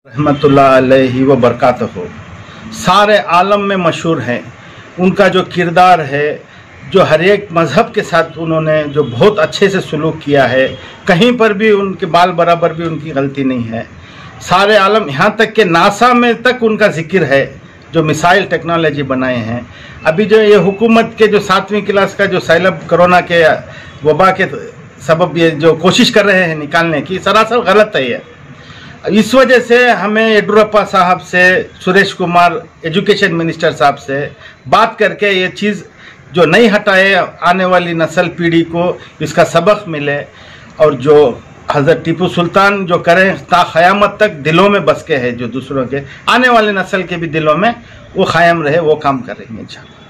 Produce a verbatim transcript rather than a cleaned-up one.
रहमतुल्लाह अलैहि व बरकातहू सारे आलम में मशहूर हैं। उनका जो किरदार है, जो हर एक मज़हब के साथ उन्होंने जो बहुत अच्छे से सलूक किया है, कहीं पर भी उनके बाल बराबर भी उनकी गलती नहीं है। सारे आलम, यहाँ तक कि नासा में तक उनका जिक्र है, जो मिसाइल टेक्नोलॉजी बनाए हैं। अभी जो ये हुकूमत के जो सातवीं क्लास का जो सैलब कोरोना के वबा के सबब ये जो कोशिश कर रहे हैं निकालने की, सरासर गलत है ये। इस वजह से हमें येडियुरप्पा साहब से, सुरेश कुमार एजुकेशन मिनिस्टर साहब से बात करके ये चीज़ जो नहीं हटाए, आने वाली नस्ल पीढ़ी को इसका सबक मिले, और जो हज़रत टीपू सुल्तान जो करें ता क़यामत तक दिलों में बस के है, जो दूसरों के आने वाले नस्ल के भी दिलों में वो क़ायम रहे, वो काम कर रही हैं इंशाअल्लाह।